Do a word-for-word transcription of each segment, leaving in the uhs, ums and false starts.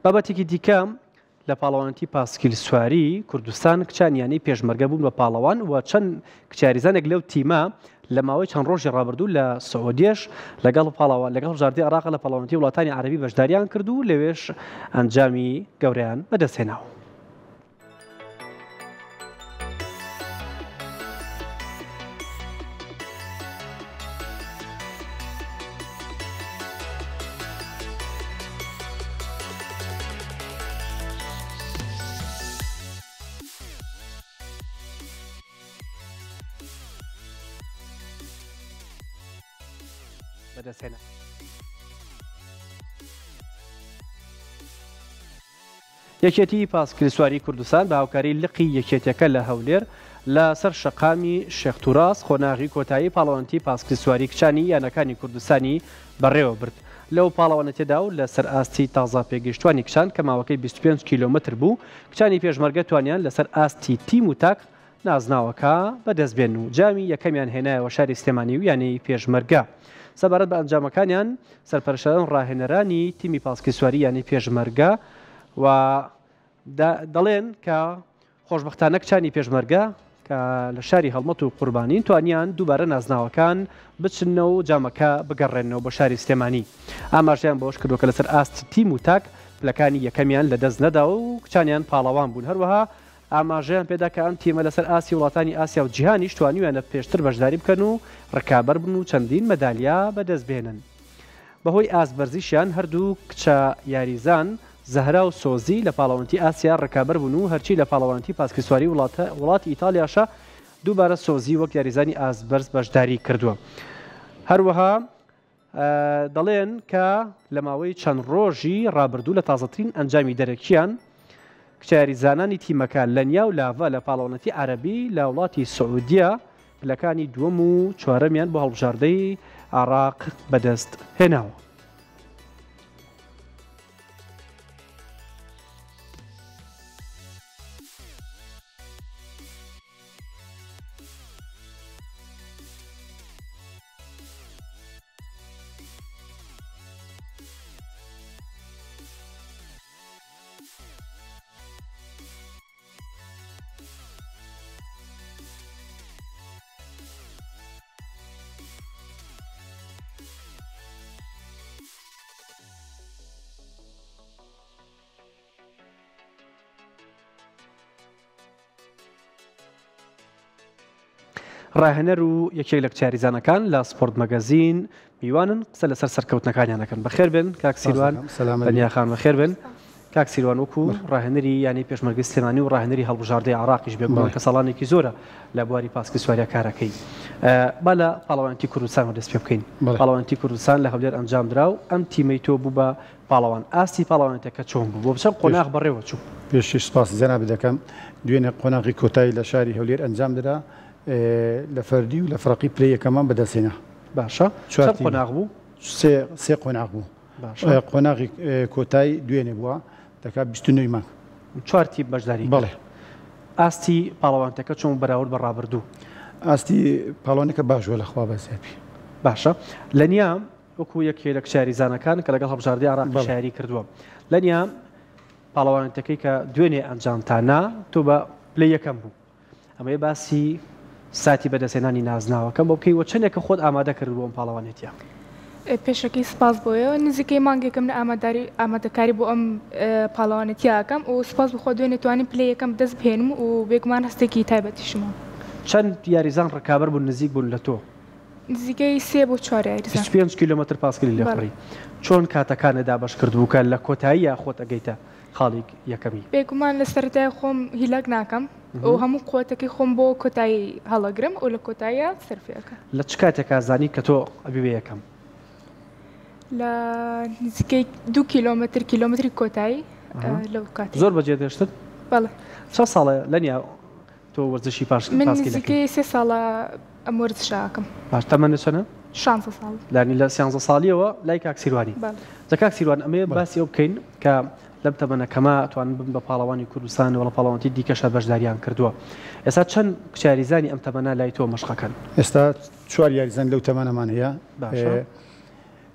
بابەتێکی دیکە لە پاڵەوانەتی پاسکیل سواری کوردستان کچانیانی پێشمەرگە بوون بە پاڵەوان و چەند کچاریزانێک لەو تیمە لە ماوەی چەند ڕۆژی ڕابردوو لە سعودیش لەگەڵ پاڵەوە لەگەڵ وەزارەتی عێراق لە پاڵەوانەتی وڵاتانی عەرەبی بەشداریان کرد و لەوێش ئەنجامی گەورەیان بەدەستهێناوە. بەدەستهێنا. یەکێتی پاسکیل سواری کوردستان بە هاوکاری لقی یەکێتیەکە لە هەولێر لە سەر شەقامی شێخ تووراس خۆناغی کۆتایی پاڵەوانەتی پاسکیل سواری کچانی یانەکانی کوردستانی بەڕێوە برد. لەو پاڵەوانەتێدا و لە سەر ئاستی تازا پێگەیشتوانی کچان کە ماوەکەی بیست و پێنج کیلۆمەتر بوو کچانی پێشمەرگە توانیان لەسەر ئاستی تیم و تاک نازناوەکە بەدەستبێن و جامی یەکەمیان هێنایەوە شاری سلێمانی و یانەی پێشمەرگە. سەبارەت بە ئەنجامەکانیان سەرپەرشتەران ڕاهێنەرانی تیمی پاسکیل سواری یانی پێشمەرگە و دەڵێن کە خۆشبەختانە کچانی پێشمەرگە کە لە شاری هەڵمەت و قوربانین توانیان دووبارە نازناوەکان بچنەوە و جامەکە بگەڕێنەوە بە شاری سلێمانی. ئاماژیان بەوەش کردووە کە لەسەر ئاستی تیم و تاک پلەکانی یەکەمیان لە دەست نەداوە و کچانیان پاڵەوان بوون. هەروەها ئاماژەیان پێدا کە ئەم تیمە لەسەر ئاسی وڵاتانی ئاسیا و جیهانیش توانیویانە پێشتر بەشداری بکەن و ڕکابەر بن و چەندین مەدالیا بەدەستبێنن. بەهۆی ئاسبەرزیشیان هەردوو کچە یاریزان زەهرا و سۆزی لە پاڵەوانەتی ئاسیا ڕکابەر بوون و هەرچی لە پاڵەوانەتی پاسکیل سواری وڵاتی ئیتالیاشە دووبارە سۆزی وەک یاریزانی ئاسبەرز بەشداری کردووە. هەروەها دەڵێن کە لە ماوەی چەند ڕۆژی ڕابردوو لە تازەترین ئەنجامی دەرەکیان کچاریزانانی تیمەکە لە نیا و لاڤە لە پاڵەوانەتی عەرەبی لە وڵاتی سعودیە پلەکانی دووەم و چوارەمیان بۆ هەڵبژاردەی عێراق بەدەست هێناوە. ڕاهێنەر و یەکێک لە کچاریزانەکان لە سپۆرت مەگەزین میوانن قسە لەسەر سەرکەوتنەکانیانەکەن. بەخێر بن کاک سیروان بەنیاخان بەخێر بن. کاک سیروان وەکو ڕاهێنەری یانی پێشمەرگەی سلێمانی و ڕاهێنەری هەڵبژاردەی عێراقیش بێگومان کە ساڵانێکی زۆرە لە بواری پاسکیل سواریا کارەکەی. با لە پاڵەوانەتی کوردستان دەست پێ بکەین. پاڵەوانەتی کوردستان لە هەولێر ئەنجام درا و ئەم تیمەی تۆ بوو بە پاڵەوان ئاستی پاڵەوانەتەکە چۆن بوو بۆ بچەم قۆناغ بەڕێوە چوو. پێشی سپاس جەناب دەکەم. دوێنێ قۆناغی کۆتایی لە شاری هەولێر ئەنجام درا لە فەردی و لە فڕقی پلەی یەکەمان بەدەستهێنا. باشە چەند قۆناغ بوو؟ سێ قۆناغ بوو. قۆناغی کۆتایی دوێنێ بووە دەکات بیست و نۆ مانگ. چوار تیم بەشداری. بەڵێ. ئاستی پاڵەوانەتەکە چۆن بەراورد بە ڕابردوو؟ ئاستی پاڵەوانەکە باشوە لەخوا بەزیابی. باشە لە نیام وەکو یەکێ لە کچاریزانەکان کە لەگەڵ هەڵبژاردەی عێراق شاری کردووە لە نیام پاڵەوانەتەکەی کە دوێنێ ئەنجامتانە تۆ بە پلەی یەکەم بوو. ئەمەیە باسی ساتی بەدەستێنانی نازناوەکەم بۆ بکەی وە چەندێکە خۆت ئامادە کرد بۆ ئەم پاڵەوانێتیە؟ پێشەکەی سپاس بۆیەوە نزیکەی مانگێکم لە ئاماداری ئامادەکاری بۆ ئەم پاڵەوانێتیاکەم و سپاس بخۆ دوێنێ توانین پلەی یەکەم دەست بهێنم و بێگومان هەستێکی تایبەتیشمە. چەند یاریزان ڕکابەر بوون نزیک بوون لە تۆ؟ نزیکەی سێ بۆ چوار یاریزان. بیست و پێنج کیلۆمەتر پاسکیلی لێفڕی. چۆن کاتەکانەدا بەش کردبووکە لە کۆتایی یا خۆت ئەگەیتە خاڵی یەکەمی؟ بێگومان لە سەرەتای خۆم هیلاک ناکەم و هەموو قوتەکەی خۆم بۆ کۆتایی هەڵەگرم و لە کۆتاییە سەرفیەکە. لە چ کاتێکا زانی کە تۆ ئەبێ یەکەم؟ لە نزیکەی دوو کیلۆمەتر کیلۆمەتری کۆتایی لەو کاتی. زۆر بەجێ دەشتت؟ بەڵێ. چە ساڵە لەنیا تۆ وەرزشی پاسکیل من نزیکەی سێ ساڵە ئەم وەرزشاکەم. باش تەمەنت چەندە؟ شانزە ساڵ. لانی لە سیانزە ساڵیەوە لای کاک سیروانی. جا کاک سیروان ئەمەیە باسی ئەو بکەین کە لەم تەمەنەکەمە توانن بن بە پاڵەوانی کوردستان وڵە پاڵەوانەتی دیکەشە بەشداریان کردووە. ئێستا چەند کچاریزانی ئەم تەمەنە لای تۆ مەشقەکەن؟ ئێستا چوار یاریزان لەو تەمەنەمان هەیە.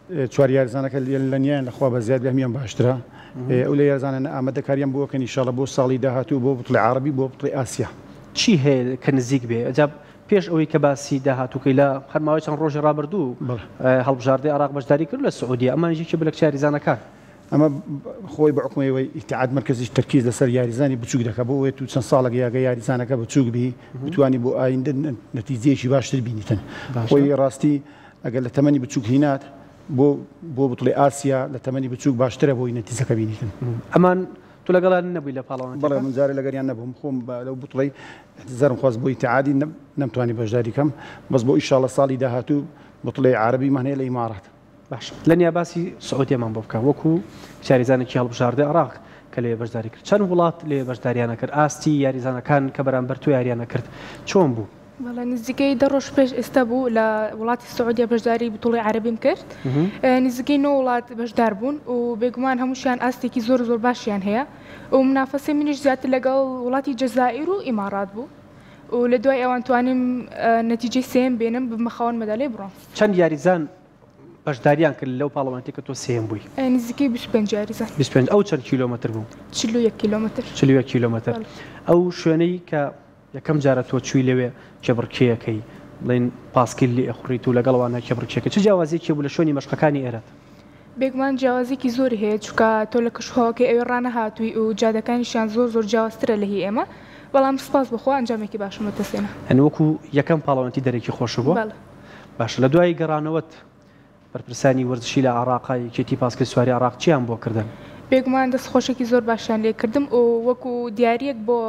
چوار یاریزانەکە لە نیان لەخوا بە زیاد هەمیان باشترە ئەو لە یارزانە ئامادەکاریان بۆکەن ئینشاڵڵا بۆ ساڵی داهاتوو بۆ بڵی عربی بۆ بڵی ئاسیا چی هەیە کە نزیک بێ ئەجاب پێش ئەوەی کە باسی داهاتووکەی لە هەرماوەی چەند ڕۆژی ڕابردوو هەڵبژاردەی عراق بەشداری کرد لە سعودی ئەمانژێکی بە لە یاریزانەکان ئەمە خۆی بە حکومەوەی ئیتحاد مرکزیش تەرکیز لەسەر یاریزانی بچووک دەکە بۆ ئەوەی تو چەند ساڵێک یاگە یاریزانەکە بچووک بی بتوانی بۆ ئایندە نەتیجەیەکی باشتر بینیتن خۆی ڕاستی ئەگەر لە تەمەنی بچووک هینات بۆ بۆ بڵێ ئاسیا لە تەمەنی بچووک باشترە بۆی نەتیجەکە بینیتن ئەمان تو لەگەڵان نەبووی لە پاڵەوان بەڵێ من جارێ لەگەریان نەبووم خۆم لەو بڵێ زەرم خواست بۆ ئیتحادی نەمتوانی بەشداری کەم بەس بۆ ئیشاڵڵا ساڵی داهاتوو بڵێ عربیمان هەیە لە ئیمارات باش لە نیا باسی سعودیەمان بۆ بکە وەکو یاریزانێکی هەڵبژاردەی عراق کە لێ بەشداری کرد چەند وڵات لێ بەشداریانە کرد ئاستی یاریزانەکان کە بەرامبەر تو یاریانە کرد چۆن بوو؟ والله نزیکەی دە ڕۆژ پێش ئێستا بوو لە وڵاتی سعودیا بەشداری بتوڵی عربیم کرد نزیکەی نۆ وڵات بەشدار بوون و بێگومان هەمووشیان ئاستێکی زۆر زۆر باشیان هەیە و منافەسەی منیش زیاتر لەگەڵ وڵاتی جەزائیر و ئیمارات بوو و لە دوای ئەوان توانیم نەتیجەی سێم بێنم بمەخاون مەدالێ بڕۆنز چەند یاریزان بەشداریان کرد لەو پاڵەوانتی کە تۆ سێم بووی نزیکەی بیست و پێنج یاریزان بیست و پێنج ئەو چەند کیلۆمەتر بوو چل و یەک کیلۆمەتر چل و یەک کیلۆمەتر ئەو شوێنەی کە یەکەم جارە تۆ چووی لەوێ کێبڕکێیەکەی بڵێن پاسکیل لێ ئەخوڕیت و لەگەڵوانە کێبڕکێکە چه جیاوازیەکی بوو لە شوێنی مەشقەکانی ئێرەت بێگومان جیاوازێکی زۆری هەیە چونکە تۆ لە کەشوهەوەکەی ئەوێ ڕانەهاتووی و جادەکانیشیان زۆر زۆر جیاوازترە لە هی ئێمە بەڵام سپاس بخوا ئەنجامێکی باشم دەستێنە هەنی وەکو یەکەم پاڵەوانتی دەرێکی خۆش بوو باش لە دوای گەڕانەوەت بەرپرسانی وەرزشی لە عراقای کێتی پاسکل سواری عراق چیان بۆ کردن بێگومان دەستخۆشێکی زۆر باشیان لێ کردم و وەکو دیارەک بۆ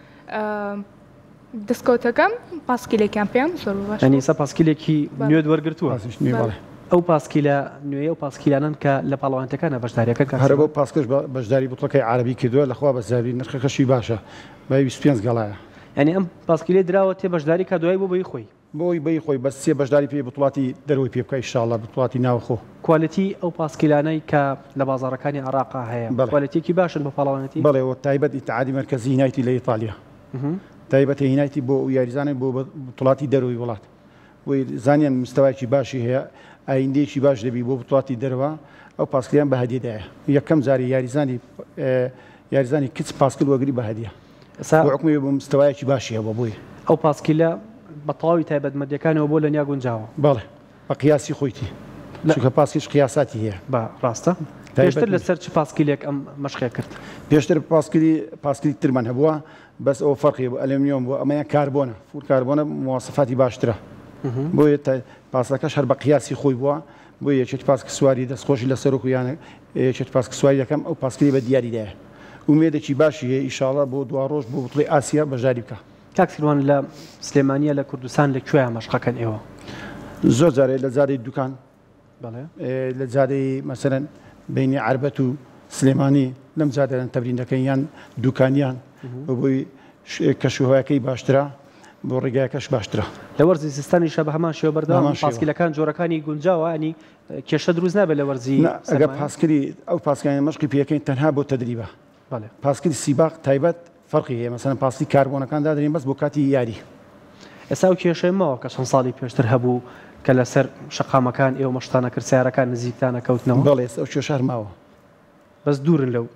دەستکەوتەکەم پاسکیلێکیان پێم زۆر باش ئەنی سە پاسکیلێکی نوێت وەرگرتووە ئەو پاسکیلە نوێ و پاسکیلانن کە لە پاڵەوانتەکانە بەشداریەکە هەر بۆ پاسکش بەشداری بوتڵەکەی عربی کردووە لەخوا بەزاری نرخەکەشی باشە بە بیست و پێنج گەڵایە ینی ئەم پاسکیلێ دراوە تێ بەشداری کە دوای بۆ بەی خۆی بۆی بەی خۆی بەس سێ بەشداری پێ بتڵاتی دەروی پێ بکە ئینشاڵڵا بتڵاتی ناوخۆ کوالەتی ئەو پاسکیلانەی کە لە بازاڕەکانی عراقا هەیە کوالەتێکی باشن بە پاڵەوانەتی بەڵێەوە تایبەت ئیتحادی مرکزی هینایەتی لە ئیتالیا تایبەت هینایەتی بۆ یاریزانێک بۆ بتڵاتی دەروی وڵات بۆی زانیان مستەوایکی باشی هەیە ئایندێکی باش دەبی بۆ بتڵاتی دەرەوە ئەو پاسکلیان بە هەدیەدایە یەکەم جاری یاریزانی یاریزانی کچ پاسکل وەگری بە هەدیە حکومی بۆ مستەوایکی باشی هەیە بۆ بووی ئەو پاسکیلە بە تەواوی تایبەتمەندیەکانەوە بۆ لە نیا گونجاوە بەڵێ بە قیاسی خۆیتی چونکە پاسکیش قیاساتی هەیە بە ڕاستە پێشتر لەسەر چ پاسکیلێک ئەم مەشقێ کرد پێشتر پاسکلی پاسکلی ترمان هەبووە بەس ئەو فەرقی بۆ ئەلومینیۆم بۆ ئەمەیان کاربۆنە فور کاربۆنە مواصفاتی باشترە بۆیە پاسەکەش هەر بە قیاسی خۆی بووە بۆ یەکێک پاسک سواری دەستخۆشی لەسەر و یانە یەکێک پاسک سواری دەکەم ئەو پاسکلی بە دیاریدایە ومێدێکی باشی هەیە ئیشاڵڵا بۆ دوا ڕۆژ بۆ بڵێ ئاسیا بەژاری بکە کاکسیروان لە سلێمانیە لە کوردستان لەکوێیان مەشقەکەن ئێوە زۆر جارێ لە جادەی دوکان لە جادەی مەسەرەن بینی عربەت و سلێمانی لەم جادەن تەبرین دەکەن یان دوکانیان بۆی کەشوهەیەکەی باشترە بۆ ڕێگایەکەش باشترە لە وەرزی سیستانی شە بە هەمان شێوە بەردەوام پاسکیلەکان جۆرەکانی گونجاوە ئەنی کێشە دروست نابێت لە وەرزی ئەگە پاسکری ئەو پاسکانی مەشقی پێەکەین تەنها بۆ تەدریبە پاسکری سیباق تایبەت فەرقی هەیە مەسەن پاستی کاربۆنەکان دادرین بەس بۆ کاتی یاری ئێستا و کێشەیەمەوە کە چەند ساڵی پێشتر هەبوو کە لەسەر شەقامەکان ئێوە مەشتانە کرد سیارەکان نزیکتانە کەوتنەوە بەڵێ ئەو کێشە ماوە بەس دوورن لەو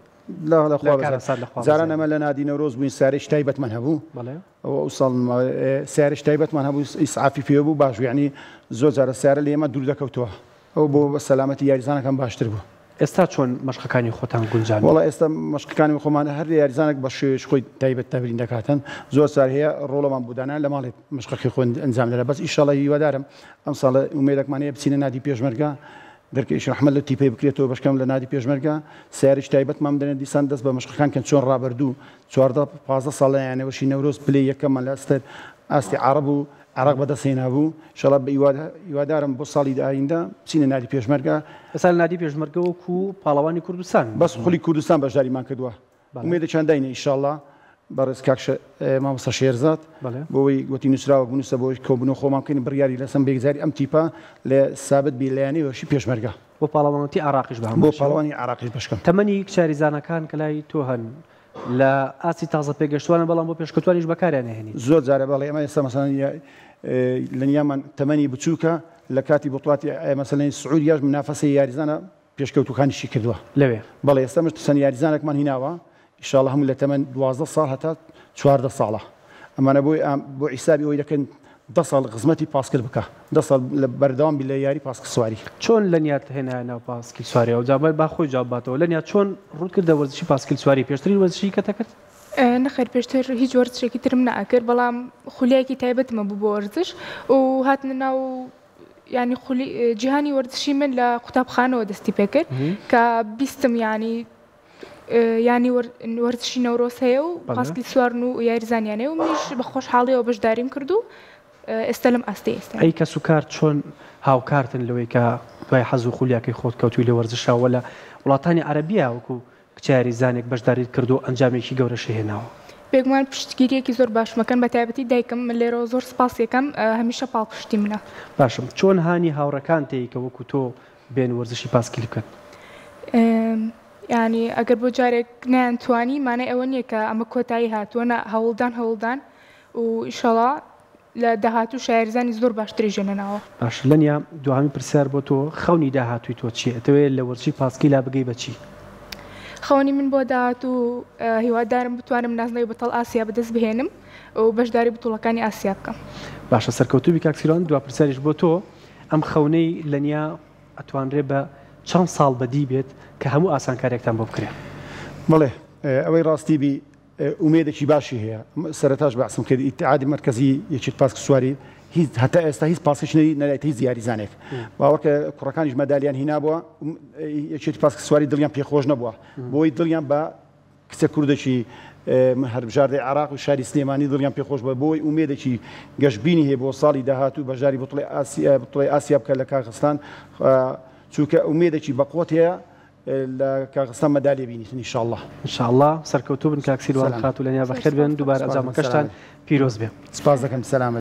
زاران ئەمە لە نادی نەورۆز بووین سارێک تایبەتمان هەبوو ئەو ساڵ سارێک تایبەتمان هەبوو ئیسعافی پێ بوو باش یعنی زۆر جارە سیارە لە ئێمە دوور دەکەوتەوە ئەو بۆ بە سەلامەتی یاریزانەکان باشتر بوو ئێستا چۆن مەشقەکانی خۆتان گونجان وڵا ئێستا مەشقەکانی خۆمانە هەر یاریزانێک بە شێوەیەکی خۆی تایبەت تەبرین دەکاتن زۆر سار هەیە ڕۆڵەمان بودانان لە ماڵێت مەشقەکەی خۆن ئەنجام دەدەن بەس ئیشەڵڵا هیوادارم ئەم ساڵە ئومێدێکمان هەیە بچینە نادی پێشمەرگە دەرکەیش ڕەحمەت لە تیپەی بکرێتەوە بەشکەم لە نادی پێشمەرگە سیارێک تایبەتمان بدەنێت دیسان دەست بە مەشقەکان کەن چۆن ڕابردوو چواردە پازدە ساڵ لەیانەوەشی نەورۆز پلەی یەکەممان لە ئەستەر ئاستی عەرەب و عراق بەدەستهێنا بوو ئینشەڵڵا بە هیوادارم بۆ ساڵی داهیندا بچینە نادی پێشمەرگە ئێستا لە نادی پێشمەرگە وەکو پاڵەوانی کوردستان بەس خولی کوردستان بەشداریمان کردووە ئومێدە چەندینە ئینشەڵڵا بەڕێز کاک مامۆستا شێرزاد بۆی گوتی نووسراوە بنووسە بۆی کۆبوونەوە خۆمان بکەین بڕیاری لەسەم بێگزاری ئەم تیپە لە سابت بی لایەنەوەشی پێشمەرگە بۆ پاڵەوانەتی عراقیش بە بۆ پاڵەوانی عراقیش بشکەم تەمەنی کچاریزانەکان کە لای تۆ هەن لە ئاسی تازە پێگەشتوانە بەڵام بۆ پێشکەوتوانیش بەکاریان هێنی زۆر جارە بەڵێ ئەمە ئێستا مەسەڵەن لەنیامان تەمەنی بچووکە لە کاتی بڵاتی مەسەلەی سعودیاش منافەسە یاریزانە پێشکەوتوەکانیشی کردووە لەوێ بەڵێ ئێستامش چەند یاریزانێکمان هیناوە ئینشاءڵڵا هەموو لە تەمەن دوازدە ساڵ هەتا چواردە ساڵە ئەمانە بۆی بۆ حیسابی ئەوی دەکەن دە ساڵ خزمەتی پاسکرد بکە دە ساڵ لە بەردەوام بی لە یاری پاسک سواری چۆن لەنیات هێنا ناو پاسکیل سواری ئەو جابەر با خۆی جواباتەوە لەنیا چۆن ڕوود کردە وەرزشی پاسکیل سواری پێشتری وەرزشی کە تەکرد نەخێر پێشتر هیچ وەرزشێکی ترم ناکرد بەڵام خولایەکی تایبەتمە بوو بۆ وەرزش و هاتنە ناو ینی جیهانی وەرزشی من لە قوتابخانەوە دەستی پێ کرد کە بیستم ینی ینی وەرزشی نەورۆز هەیە و پاسکیل سوارن و یاریزانیانەیە و منیش بە خۆشحاڵیەوە بەشداریم کرد و ئێستا لەم ئاستی ئێستا ئەی کەس و کار چۆن هاوکارتن لەوەی کە دوای حەز و خولیاکەی خۆت کەوتوی لە وەرزشەوە لە وڵاتانی عەرەبیە وەکو کچە یاریزانێک بەشداریت کرد و ئەنجامێکی گەورەشی هێناوە بێگومان پشتگیریەکی زۆر باشمەکەن بە تایبەتی دایکم من لێرەوە زۆر سپاس یەکەم هەمیشە پاڵپشتی منە باشم چۆن هانی هاوڕەکان تێی کە وەکو تۆ بێن وەرزشی پاسکیل بکەن ینی ئەگەر بۆ جارێک نەیانتوانی مانای ئەوە نییە کە ئەمە کۆتایی هاتووە هەوڵدان هەوڵدان و ئیشەڵا لە داهاتوو شاعریزانی زۆر باشتری ژێنەناوە باش لەنیا دوهامی پرسیار بۆ تۆ خەونی داهاتووی تۆ چیە ئەتەوێت لە وەرزشی پاسکیلا بگەی بەچی خەونی من بۆ داهاتوو هیوادارم بتوانم نازنەوەی بەتەڵ ئاسیا بەدەست بهێنم و بەشداری بتوڵەکانی ئاسیا بکەم باشە سەرکەوتوبی کاکسیرۆن دوا پرسیاریش بۆ تۆ ئەم خەونەی لەنیا ئەتوانرێ بە چەند ساڵ بەدی بێت کە هەموو ئاسانکاریەکتان بۆ بکرێ بڵێ ئەوەی ڕاستی بی ئومێدێکی باشی هەیە سەرەتاش بەعسم کرد ئیتحادی مرکزی یەکێت پاسک سواری هیچ هەتا ئێستا هیچ پاسکش نەدایێت هیچ یاریزانێک باوەڕکە کوڕەکانیش مەدالیان هینابووە یەکێتی پاسک سواری دڵیان پێخۆش نەبووە بۆی دڵیان بە کچە کوردێکی هەربژاردەی عراق و شاری سلێمانی دڵیان پێخۆش بە بۆی ئومێدێکی گەشتبینی هەیە بۆ ساڵی داهاتوو بەژاری بڵی ئاسیا بکە لە کاغستان چونکە ئومێدێکی بەقوت هەیە لە کاغستان مەدالیە بینیتن ئینشاءالله ئینشاءالله سەرکەوتوو بن کاکسیروان خاتو لەنیا بەخێر بێن دووبارە ئەنجامەکەشتان پیرۆز بێ سپاس دەکەم سەلامەت